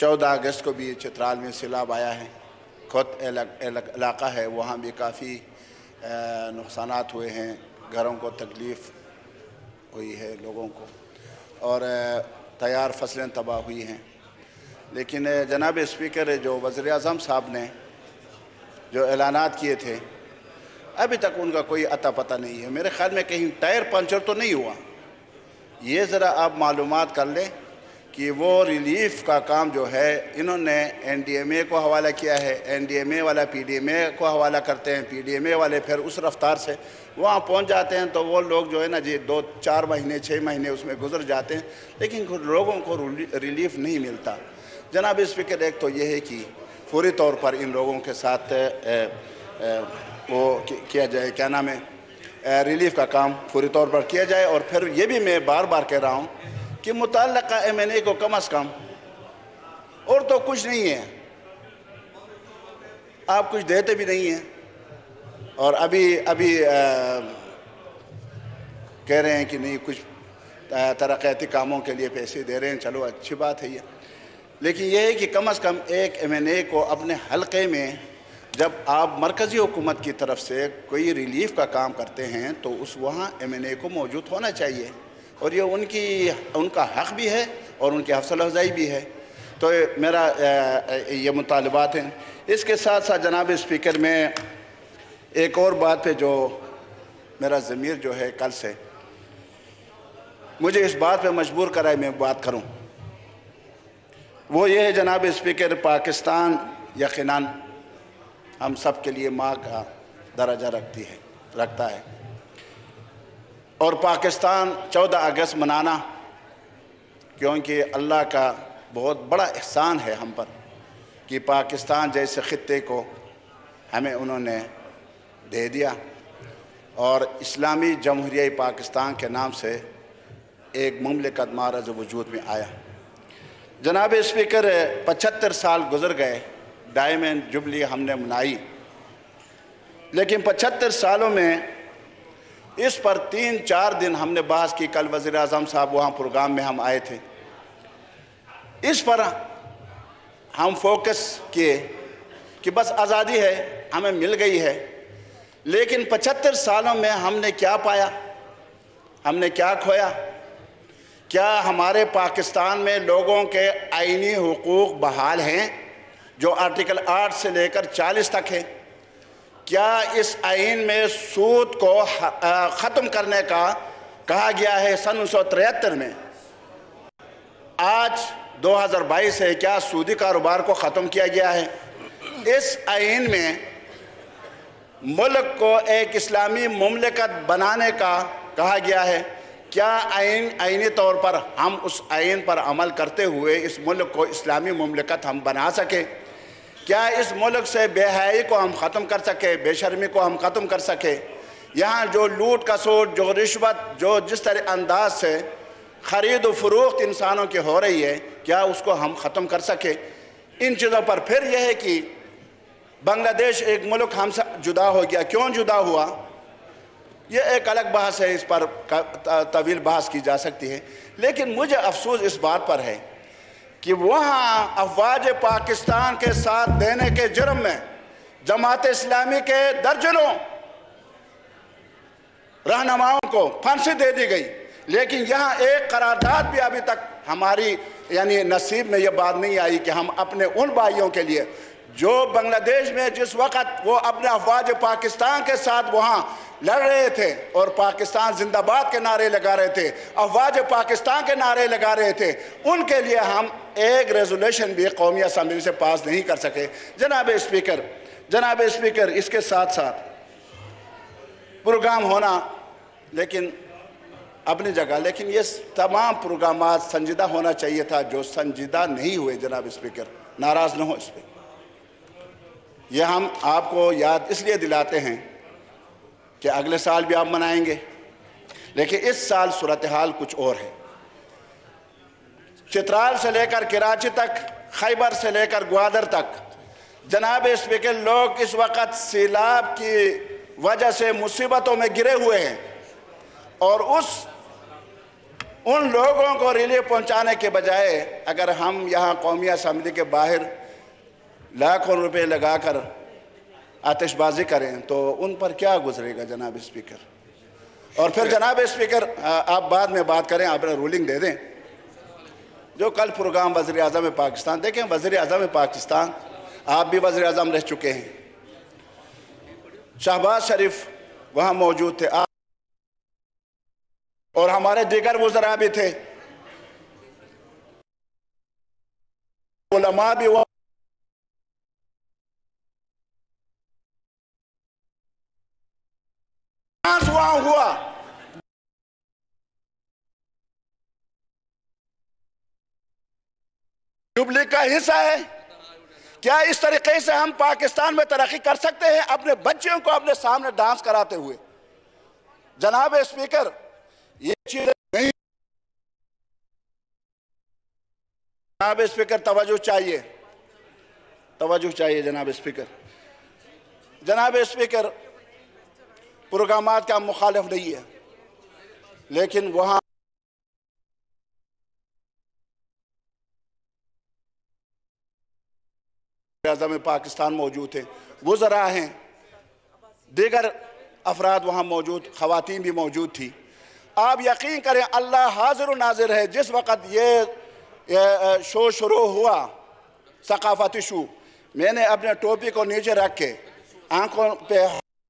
14 अगस्त को भी चित्राल में सैलाब आया है। खुद इलाका है, वहाँ भी काफ़ी नुकसानात हुए हैं, घरों को तकलीफ़ हुई है लोगों को, और तैयार फसलें तबाह हुई हैं। लेकिन जनाब स्पीकर, जो वज़ीर-ए-आज़म साहब ने जो ऐलानात किए थे, अभी तक उनका कोई अता पता नहीं है। मेरे ख़्याल में कहीं टायर पंचर तो नहीं हुआ। ये ज़रा आप मालूमात कर लें कि वो रिलीफ़ का काम जो है इन्होंने NDMA को हवाला किया है, NDMA वाला PDMA को हवाला करते हैं, PDMA वाले फिर उस रफ्तार से वहाँ पहुँच जाते हैं, तो वो लोग जो है ना जी 2-4 महीने 6 महीने उसमें गुजर जाते हैं, लेकिन लोगों को रिलीफ़ नहीं मिलता। जनाब स्पीकर, एक तो ये है कि फौरी तौर पर इन लोगों के साथ वो किया जाए, क्या नाम है, रिलीफ़ का काम फौरी तौर पर किया जाए। और फिर ये भी मैं बार बार कह रहा हूँ कि मुतल्लका MNA को कम अज़ कम, और तो कुछ नहीं है, आप कुछ देते भी नहीं हैं, और अभी कह रहे हैं कि नहीं कुछ तरक्याती कामों के लिए पैसे दे रहे हैं। चलो अच्छी बात है ये, लेकिन यह है कि कम अज़ कम एक MNA को अपने हलक़े में, जब आप मरकज़ी हुकूमत की तरफ से कोई रिलीफ़ का काम करते हैं तो उस वहाँ MNA को मौजूद होना चाहिए, और ये उनका हक़ भी है और उनकी हौसला अफ़ज़ाई भी है। तो मेरा ये मुतालबात हैं। इसके साथ साथ जनाब स्पीकर, में एक और बात पे जो मेरा ज़मीर जो है कल से मुझे इस बात पे मजबूर कराए मैं बात करूं, वो ये है जनाब स्पीकर, पाकिस्तान यकीनन हम सब के लिए माँ का दर्जा रखता है, और पाकिस्तान 14 अगस्त मनाना, क्योंकि अल्लाह का बहुत बड़ा एहसान है हम पर कि पाकिस्तान जैसे ख़ित्ते को हमें उन्होंने दे दिया, और इस्लामी जमहूरिया पाकिस्तान के नाम से एक मुमलिकत मारज़ वजूद में आया। जनाब स्पीकर, 75 साल गुज़र गए, डायमंड जुबली हमने मनाई, लेकिन 75 सालों में इस पर 3-4 दिन हमने बहस की। कल वज़ीर-ए-आज़म साहब वहाँ प्रोग्राम में हम आए थे, इस पर हम फोकस किए कि बस आज़ादी है, हमें मिल गई है, लेकिन 75 सालों में हमने क्या पाया, हमने क्या खोया? क्या हमारे पाकिस्तान में लोगों के आईनी हुकूक बहाल हैं जो आर्टिकल 8 से लेकर 40 तक है? क्या इस आइन में सूद को ख़त्म करने का कहा गया है सन 1973 में? आज 2022 है, क्या सूदी कारोबार को ख़त्म किया गया है? इस आइन में मुल्क को एक इस्लामी मुमलिकत बनाने का कहा गया है। क्या आइनी तौर पर हम उस आइन पर अमल करते हुए इस मुल्क को इस्लामी मुमलिकत हम बना सके? क्या इस मुल्क से बेहयाई को हम ख़त्म कर सके, बेशर्मी को हम ख़त्म कर सके? यहाँ जो लूट खसोट, जो रिश्वत, जो जिस तरह अंदाज से ख़रीद व फ़रोख्त इंसानों की हो रही है, क्या उसको हम ख़त्म कर सके? इन चीज़ों पर फिर यह है कि बांग्लादेश एक मुल्क हमसे जुदा हो गया, क्यों जुदा हुआ? ये एक अलग बहस है, इस पर तवील बहस की जा सकती है, लेकिन मुझे अफसोस इस बात पर है कि वहाँ अफवाज पाकिस्तान के साथ देने के जुर्म में जमात इस्लामी के दर्जनों रहनुमाओं को फांसी दे दी गई, लेकिन यहाँ एक करारदाद भी अभी तक हमारी यानी नसीब में ये बात नहीं आई कि हम अपने उन भाइयों के लिए जो बांग्लादेश में जिस वक़्त वो अपने अफवाज पाकिस्तान के साथ वहाँ लड़ रहे थे और पाकिस्तान जिंदाबाद के नारे लगा रहे थे, अफवाज पाकिस्तान के नारे लगा रहे थे, उनके लिए हम एक रेजोल्यूशन भी कौमी असम्बली से पास नहीं कर सके। जनाब स्पीकर, इसके साथ साथ प्रोग्राम होना लेकिन अपनी जगह, लेकिन ये तमाम प्रोग्राम संजीदा होना चाहिए था, जो संजीदा नहीं हुए। जनाब स्पीकर, नाराज़ न हो इस पर, यह हम आपको याद इसलिए दिलाते हैं कि अगले साल भी आप मनाएंगे, लेकिन इस साल सूरत हाल कुछ और है। चित्राल से लेकर कराची तक, खैबर से लेकर ग्वादर तक, जनाब स्पीकर, लोग इस वक्त सैलाब की वजह से मुसीबतों में गिरे हुए हैं, और उस ان لوگوں کو ریلیف پہنچانے کے بجائے اگر ہم یہاں قومی اسمبلی کے باہر لاکھوں روپے لگا کر آتش بازی کریں تو ان پر کیا گزرے گا جناب اسپیکر؟ اور پھر جناب اسپیکر آپ بعد میں بات کریں، آپ نے رولنگ دے دیں۔ جو کل پروگرام وزیر اعظم پاکستان، دیکھیں وزیر اعظم پاکستان آپ بھی وزیر اعظم رہ چکے ہیں، شہباز شریف وہاں موجود تھے اور ہمارے دیگر وزراء بھی تھے، علماء بھی وہاں ہوا۔ جبلی کا حصہ ہے۔ کیا اس طریقے سے ہم پاکستان میں ترقی کر سکتے ہیں اپنے بچوں کو اپنے سامنے ڈانس کراتے ہوئے؟ جناب اسپیکر یہ چیزیں نہیں، جناب اسپیکر توجہ چاہیے، توجہ چاہیے جناب اسپیکر۔ جناب اسپیکر پروگرامات کا مخالف نہیں ہے، لیکن وہاں اعظم پاکستان موجود ہیں، وزراء ہیں، دیگر افراد وہاں موجود، خواتین بھی موجود تھی۔ آپ یقین کریں اللہ حاضر و ناظر ہے، جس وقت یہ شو شروع ہوا، ثقافتی شو، میں نے اپنے ٹوپی کو نیچے رکھ کے آنکھوں پہ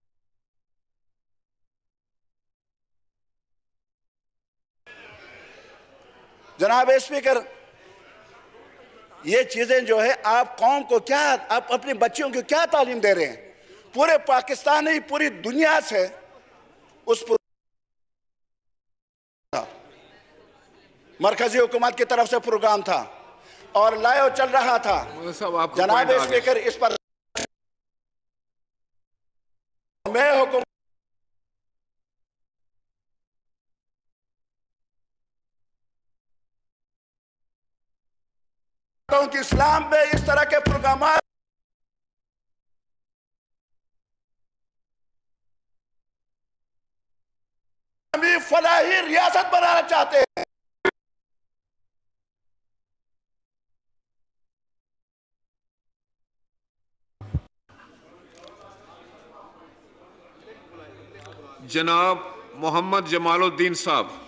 جناب اسپیکر یہ چیزیں جو ہے آپ قوم کو کیا، آپ اپنے بچوں کو کیا تعلیم دے رہے ہیں؟ پورے پاکستان نہیں پوری دنیا سے اس پر مرکزی حکومت کی طرف سے پروگرام تھا اور لائیو چل رہا تھا۔ جناب اسپیکر اس پر میں حکومت کہ اسلام میں اس طرح کے پروگرامات ہمیں فلاحی ریاست بنانا چاہتے ہیں۔ جناب محمد جمال الدین صاحب۔